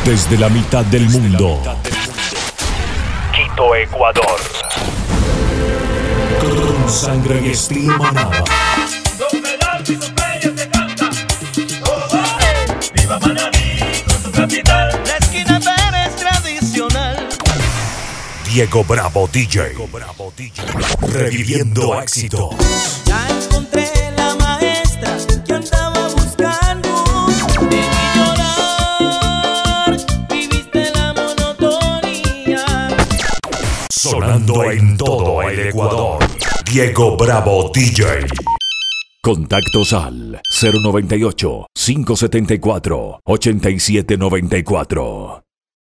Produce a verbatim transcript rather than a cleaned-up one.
Desde la mitad del mundo. Quito, Ecuador. Con sangre y estilo Manaba. Donde el arte y sus playas se canta. Oh, oh, viva Manabí con su capital. La esquina vera es tradicional. Diego Bravo D J. Reviviendo éxito. Ya encontré la maestra que andaba buscando. De mi llorar viviste la monotonía. Sonando en todo el Ecuador. Diego Bravo D J. Contactos al cero noventa y ocho, cinco setenta y cuatro, ochenta y siete noventa y cuatro.